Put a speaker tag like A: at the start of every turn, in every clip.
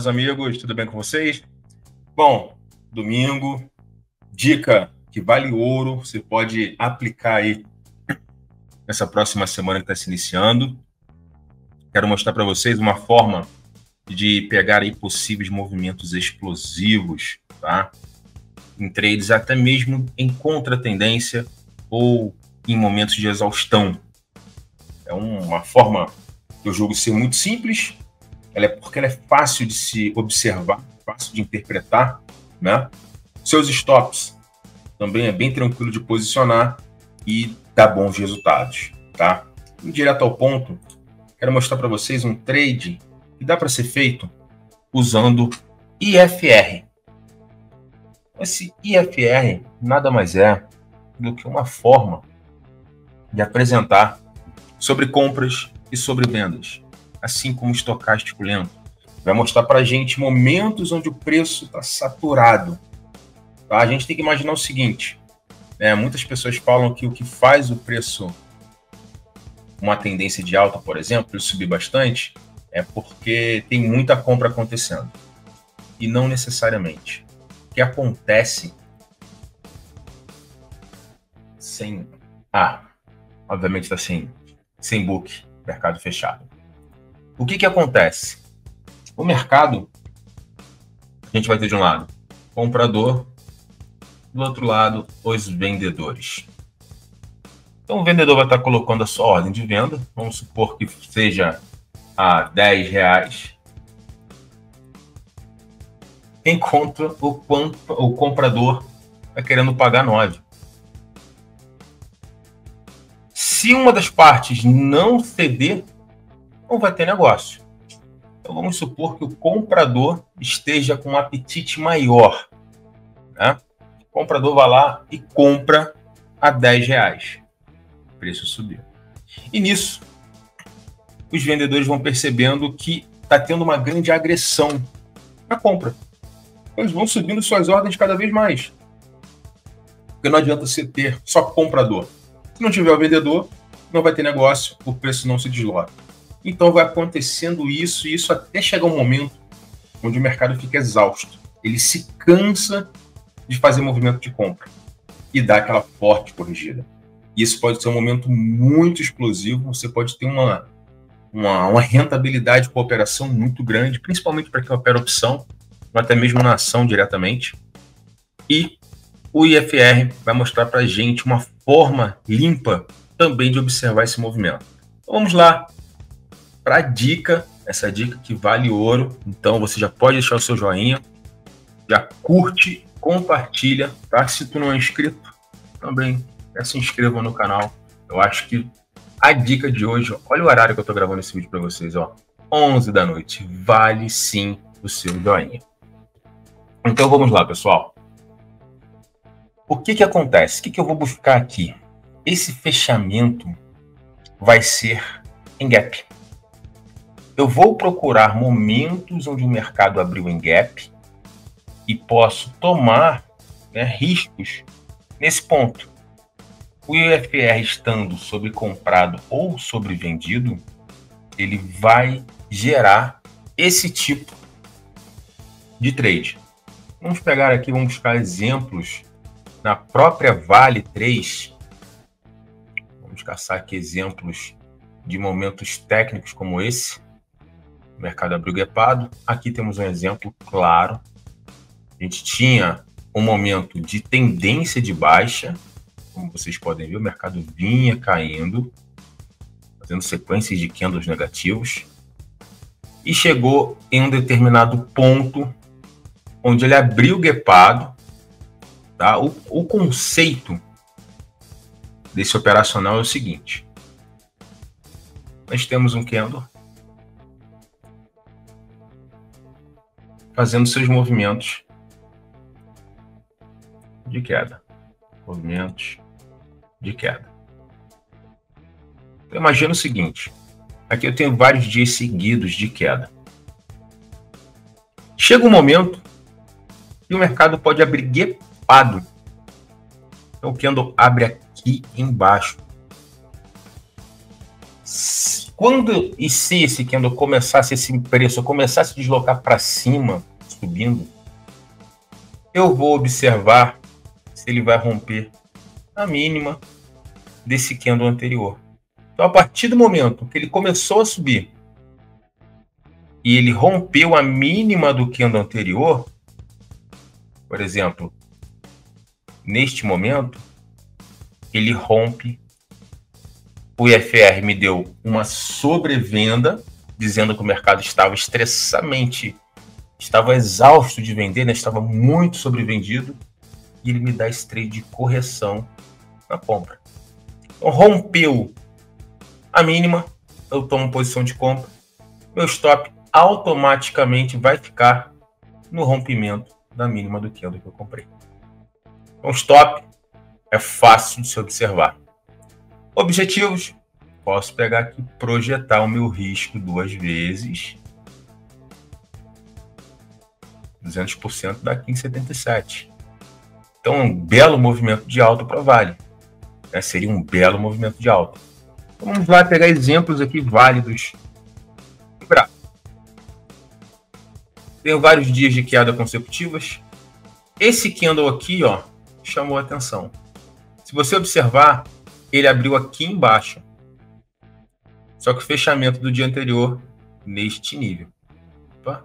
A: meus amigos, tudo bem com vocês? Bom, domingo, dica que vale ouro, você pode aplicar aí nessa próxima semana que está se iniciando. Quero mostrar para vocês uma forma de pegar aí possíveis movimentos explosivos, tá? Em trades até mesmo em contra-tendência ou em momentos de exaustão. É uma forma que eu julgo ser muito simples, porque ela é fácil de se observar, fácil de interpretar, né? Seus stops também é bem tranquilo de posicionar e dá bons resultados, tá? Indo direto ao ponto, quero mostrar para vocês um trade que dá para ser feito usando IFR. Esse IFR nada mais é do que uma forma de apresentar sobre compras e sobre vendas, assim como o estocástico lento. Vai mostrar para a gente momentos onde o preço está saturado. Tá? A gente tem que imaginar o seguinte, muitas pessoas falam que o que faz o preço, uma tendência de alta, por exemplo, ele subir bastante, é porque tem muita compra acontecendo. E não necessariamente. O que acontece sem... obviamente está sem book, mercado fechado. O que acontece? O mercado, a gente vai ter de um lado comprador, do outro lado os vendedores. Então o vendedor vai estar colocando a sua ordem de venda, vamos supor que seja a R$10, enquanto o comprador está querendo pagar 9. Se uma das partes não ceder, não vai ter negócio. Então vamos supor que o comprador esteja com um apetite maior, né? O comprador vai lá e compra a R$10. O preço subiu. E nisso, os vendedores vão percebendo que está tendo uma grande agressão na compra. Eles vão subindo suas ordens cada vez mais. Porque não adianta você ter só comprador. Se não tiver o vendedor, não vai ter negócio, o preço não se desloca. Então vai acontecendo isso, e isso até chegar um momento onde o mercado fica exausto. Ele se cansa de fazer movimento de compra e dá aquela forte corrigida. E isso pode ser um momento muito explosivo, você pode ter uma rentabilidade com a operação muito grande, principalmente para quem opera opção, ou até mesmo na ação diretamente. E o IFR vai mostrar para a gente uma forma limpa também de observar esse movimento. Então, vamos lá para a dica, essa dica que vale ouro. Então você já pode deixar o seu joinha, já curte, compartilha, tá? Se tu não é inscrito, também se inscreva no canal. Eu acho que a dica de hoje, olha o horário que eu estou gravando esse vídeo para vocês, 11 da noite, vale sim o seu joinha. Então vamos lá, pessoal. O que acontece? O que eu vou buscar aqui? Esse fechamento vai ser em gap. Eu vou procurar momentos onde o mercado abriu em gap e posso tomar riscos nesse ponto. O IFR estando sobre comprado ou sobre vendido, ele vai gerar esse tipo de trade. Vamos pegar aqui, vamos buscar exemplos na própria Vale 3. Vamos caçar aqui exemplos de momentos técnicos como esse. O mercado abriu gapado. Aqui temos um exemplo claro. A gente tinha um momento de tendência de baixa. Como vocês podem ver, o mercado vinha caindo, fazendo sequências de candles negativos. E chegou em um determinado ponto onde ele abriu gapado. Tá? O conceito desse operacional é o seguinte. Nós temos um candle fazendo seus movimentos de queda. Movimentos de queda. Então, imagina o seguinte. Aqui eu tenho vários dias seguidos de queda. Chega um momento e o mercado pode abrir gapado. Então o candle abre aqui embaixo. Quando e se esse candle começasse, esse preço começasse a deslocar para cima, subindo, eu vou observar se ele vai romper a mínima desse candle anterior. Então, a partir do momento que ele começou a subir e ele rompeu a mínima do candle anterior, por exemplo, neste momento, ele rompe. O IFR me deu uma sobrevenda, dizendo que o mercado estava estava exausto de vender, né? Estava muito sobrevendido, e ele me dá esse trade de correção na compra. Então, rompeu a mínima, eu tomo posição de compra, meu stop automaticamente vai ficar no rompimento da mínima do candle que eu comprei. Então, stop é fácil de se observar. Objetivos, posso pegar aqui, projetar o meu risco 2 vezes, 200% dá 15,77. Então, é um belo movimento de alta para Vale. Né? Seria um belo movimento de alta. Então, vamos lá pegar exemplos aqui válidos. Tenho vários dias de queda consecutivas. Esse candle aqui, ó, chamou a atenção. Se você observar, ele abriu aqui embaixo. Só que o fechamento do dia anterior neste nível. Opa.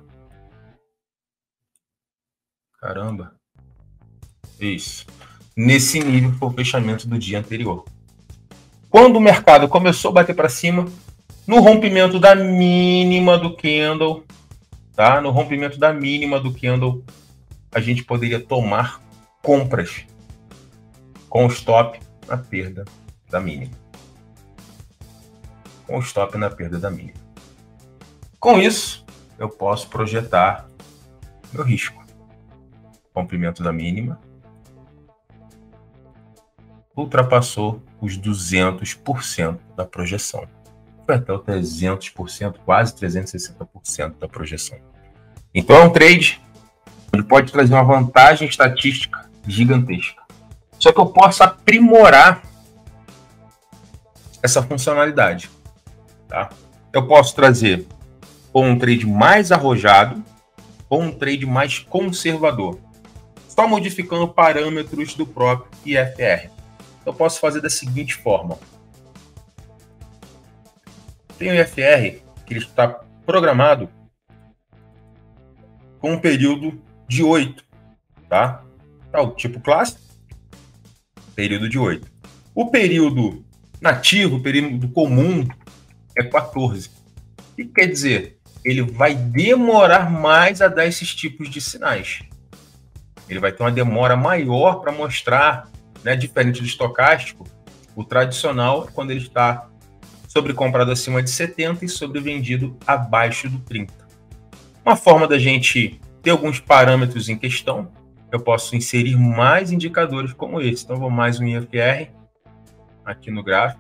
A: Caramba. Isso. Nesse nível foi o fechamento do dia anterior. Quando o mercado começou a bater para cima, no rompimento da mínima do candle, tá? No rompimento da mínima do candle, a gente poderia tomar compras com o stop na perda da mínima. Com o stop na perda da mínima. Com isso, eu posso projetar meu risco. Rompimento da mínima. Ultrapassou os 200% da projeção. Foi até o 300%, quase 360% da projeção. Então é um trade, ele pode trazer uma vantagem estatística gigantesca. Só que eu posso aprimorar essa funcionalidade. Tá? Eu posso trazer ou um trade mais arrojado ou um trade mais conservador, só modificando parâmetros do próprio IFR. Eu posso fazer da seguinte forma. Tem o IFR que ele está programado com um período de 8, tá? Tá, o tipo clássico, período de 8. O período nativo, o período comum é 14. O que quer dizer? Ele vai demorar mais a dar esses tipos de sinais. Ele vai ter uma demora maior para mostrar, né, diferente do estocástico, o tradicional é quando ele está sobrecomprado acima de 70 e sobrevendido abaixo do 30. Uma forma da gente ter alguns parâmetros em questão, eu posso inserir mais indicadores como esse. Então, vou mais um IFR aqui no gráfico.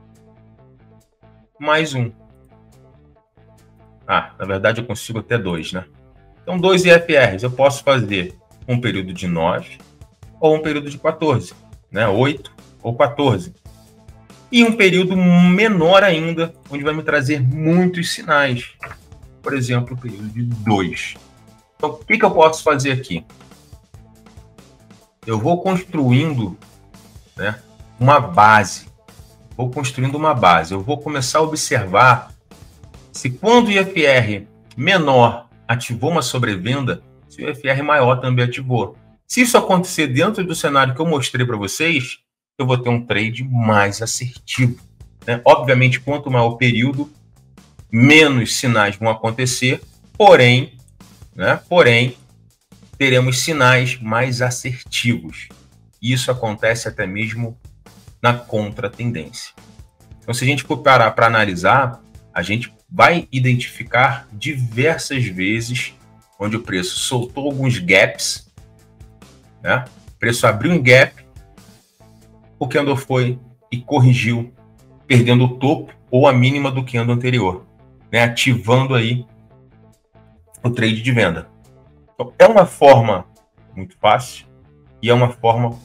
A: Mais um. Na verdade, eu consigo até 2, né? Então, 2 IFRs. Eu posso fazer um período de 9 ou um período de 14, né? 8 ou 14. E um período menor ainda, onde vai me trazer muitos sinais. Por exemplo, o período de 2. Então, o que eu posso fazer aqui? Eu vou construindo, né, uma base. Vou construindo uma base. Eu vou começar a observar se quando o IFR menor ativou uma sobrevenda, se o IFR maior também ativou. Se isso acontecer dentro do cenário que eu mostrei para vocês, eu vou ter um trade mais assertivo. Né? Obviamente, quanto maior o período, menos sinais vão acontecer, porém, teremos sinais mais assertivos. Isso acontece até mesmo na contratendência. Então, se a gente for parar para analisar, a gente vai identificar diversas vezes onde o preço soltou alguns gaps, né? O preço abriu um gap, o candle foi e corrigiu, perdendo o topo ou a mínima do candle anterior, né? Ativando aí o trade de venda. Então, é uma forma muito fácil e é uma forma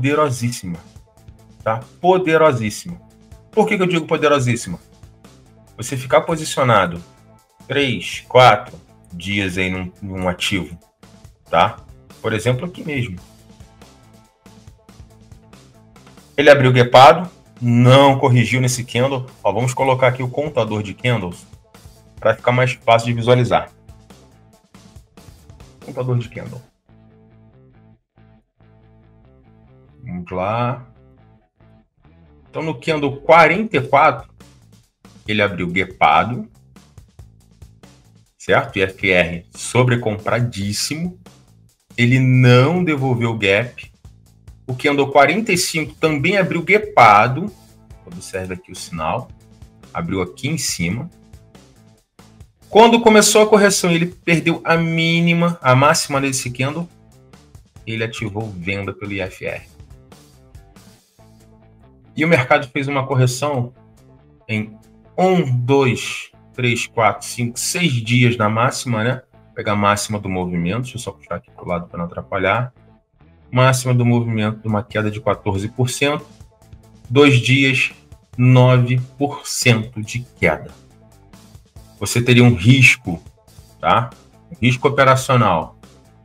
A: poderosíssima, tá? Poderosíssima. Por que eu digo poderosíssima? você ficar posicionado 3, 4 dias aí num ativo, tá? Por exemplo, aqui mesmo. Ele abriu gapado, não corrigiu nesse candle. Ó, vamos colocar aqui o contador de candles para ficar mais fácil de visualizar. Contador de candle. Vamos lá. Então, no candle 44, ele abriu gapado, certo? IFR sobrecompradíssimo. Ele não devolveu o gap. O candle 45 também abriu gapado. Observe aqui o sinal. Abriu aqui em cima. Quando começou a correção, ele perdeu a mínima, a máxima desse candle. Ele ativou venda pelo IFR. E o mercado fez uma correção em 1, 2, 3, 4, 5, 6 dias na máxima, né? Vou pegar a máxima do movimento. Deixa eu só puxar aqui para o lado para não atrapalhar. Máxima do movimento de uma queda de 14%. 2 dias, 9% de queda. Você teria um risco, tá? Um risco operacional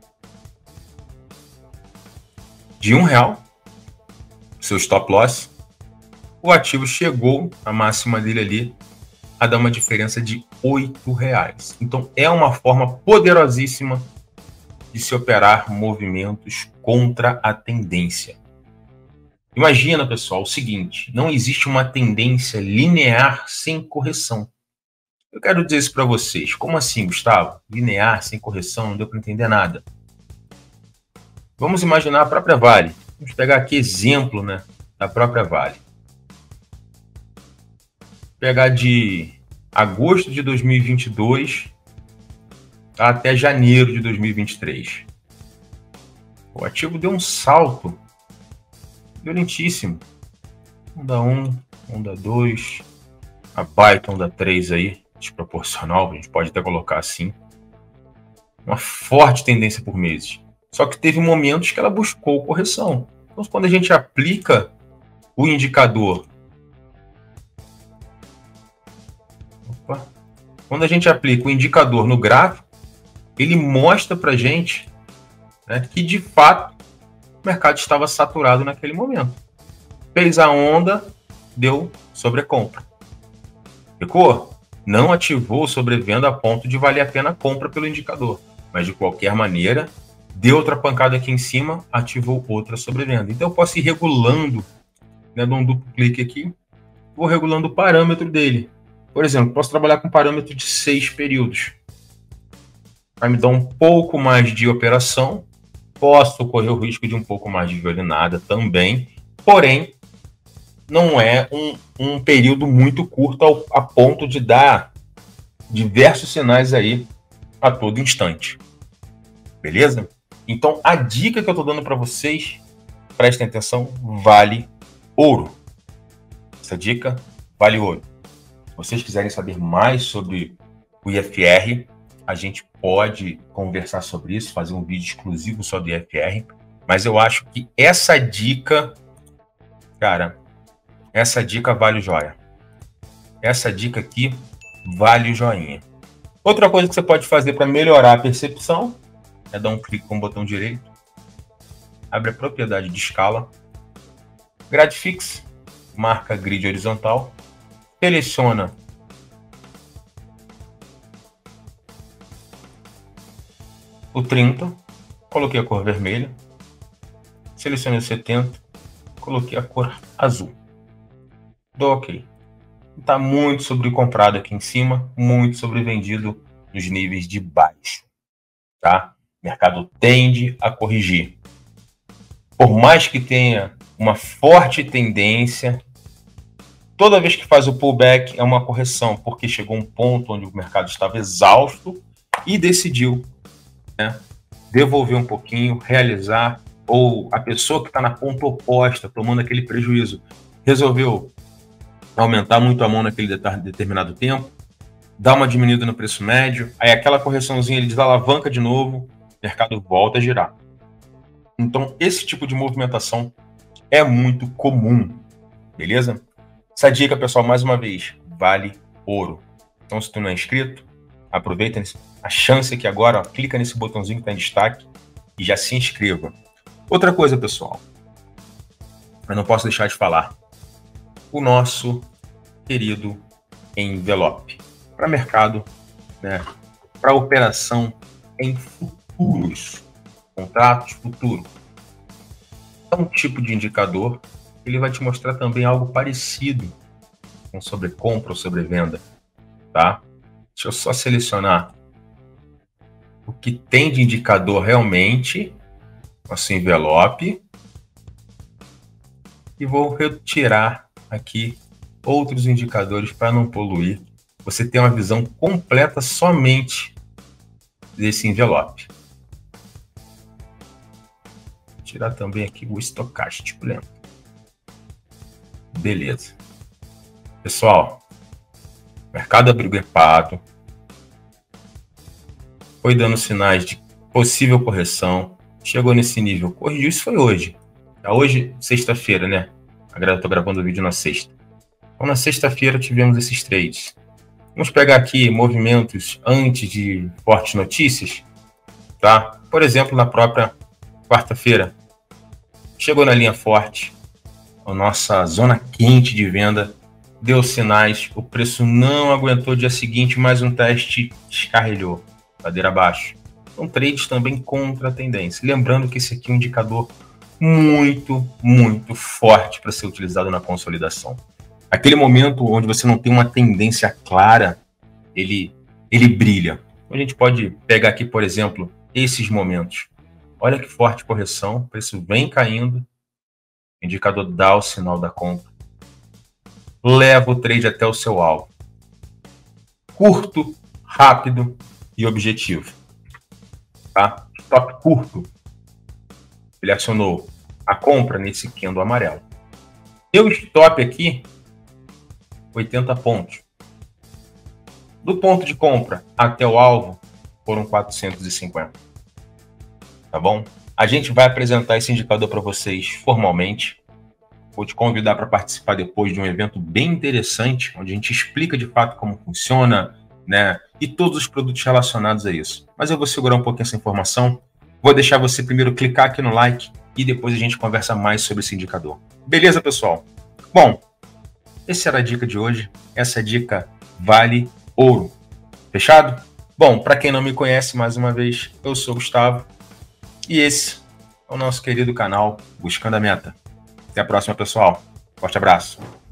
A: de R$1, seu stop loss. O ativo chegou, a máxima dele ali, a dar uma diferença de R$8. Então, é uma forma poderosíssima de se operar movimentos contra a tendência. Imagina, pessoal, o seguinte: não existe uma tendência linear sem correção. Eu quero dizer isso para vocês. Como assim, Gustavo? Linear, sem correção, não deu para entender nada. Vamos imaginar a própria Vale. Vamos pegar aqui exemplo, né, da própria Vale. Pegar de agosto de 2022 até janeiro de 2023. O ativo deu um salto violentíssimo. Onda 1, onda 2, a baita onda 3 aí, desproporcional, a gente pode até colocar assim. Uma forte tendência por meses. Só que teve momentos que ela buscou correção. Então, quando a gente aplica o indicador... Quando a gente aplica o indicador no gráfico, ele mostra para a gente, né, que, de fato, o mercado estava saturado naquele momento. Fez a onda, deu sobrecompra. Ficou? Não ativou sobrevenda a ponto de valer a pena a compra pelo indicador. Mas, de qualquer maneira, deu outra pancada aqui em cima, ativou outra sobrevenda. Então, eu posso ir regulando, né, dou um duplo clique aqui, vou regulando o parâmetro dele. Por exemplo, posso trabalhar com um parâmetro de 6 períodos. Vai me dar um pouco mais de operação. Posso correr o risco de um pouco mais de violinada também. Porém, não é um período muito curto a ponto de dar diversos sinais aí a todo instante. Beleza? Então, a dica que eu estou dando para vocês, prestem atenção, vale ouro. Essa dica vale ouro. Se vocês quiserem saber mais sobre o IFR, a gente pode conversar sobre isso, fazer um vídeo exclusivo só do IFR, mas eu acho que essa dica, cara, essa dica vale o joia. Essa dica aqui vale o joinha. Outra coisa que você pode fazer para melhorar a percepção é dar um clique com o botão direito, abre a propriedade de escala, grade fixa, marca grid horizontal, seleciona o 30, coloquei a cor vermelha, selecionei o 70, coloquei a cor azul. Dou OK. Está muito sobrecomprado aqui em cima, muito sobrevendido nos níveis de baixo. Tá? O mercado tende a corrigir. Por mais que tenha uma forte tendência, toda vez que faz o pullback é uma correção, porque chegou um ponto onde o mercado estava exausto e decidiu, né, devolver um pouquinho, realizar, ou a pessoa que está na ponta oposta, tomando aquele prejuízo, resolveu aumentar muito a mão naquele determinado tempo, dar uma diminuída no preço médio, aí aquela correçãozinha ele desalavanca de novo, o mercado volta a girar. Então, esse tipo de movimentação é muito comum, beleza? Essa dica, pessoal, mais uma vez, vale Ouro. Então, se tu não é inscrito, aproveita a chance aqui agora, ó, clica nesse botãozinho que está em destaque e já se inscreva. Outra coisa, pessoal, eu não posso deixar de falar. O nosso querido envelope para mercado, né, para operação em futuros, contratos futuros. É um tipo de indicador, ele vai te mostrar também algo parecido com sobrecompra ou sobrevenda, tá? Deixa eu só selecionar o que tem de indicador realmente, nosso envelope, e vou retirar aqui outros indicadores para não poluir. Você tem uma visão completa somente desse envelope. Vou tirar também aqui o estocástico, lembra? Beleza. Pessoal, o mercado abriu gripado, foi dando sinais de possível correção, chegou nesse nível, corrigiu, isso foi hoje. Hoje, sexta-feira, né? Eu tô gravando o vídeo na sexta. Então, na sexta-feira tivemos esses trades. Vamos pegar aqui movimentos antes de fortes notícias, tá? Por exemplo, na própria quarta-feira, chegou na linha forte, a nossa zona quente de venda, deu sinais, o preço não aguentou dia seguinte, mais um teste descarrilhou, ladeira abaixo. Então, trades também contra a tendência. Lembrando que esse aqui é um indicador muito, muito forte para ser utilizado na consolidação. Aquele momento onde você não tem uma tendência clara, ele brilha. A gente pode pegar aqui, por exemplo, esses momentos. Olha que forte correção, o preço vem caindo, o indicador dá o sinal da compra. Leva o trade até o seu alvo. Curto, rápido e objetivo. Tá? Stop curto. Ele acionou a compra nesse candle amarelo. Meu stop aqui, 80 pontos. Do ponto de compra até o alvo, foram 450. Tá bom? A gente vai apresentar esse indicador para vocês formalmente. Vou te convidar para participar depois de um evento bem interessante, onde a gente explica de fato como funciona, né? E todos os produtos relacionados a isso. Mas eu vou segurar um pouquinho essa informação. Vou deixar você primeiro clicar aqui no like e depois a gente conversa mais sobre esse indicador. Beleza, pessoal? Bom, essa era a dica de hoje. Essa dica vale ouro. Fechado? Bom, para quem não me conhece, mais uma vez, eu sou o Gustavo e esse é o nosso querido canal Buscando a Meta. Até a próxima, pessoal. Forte abraço.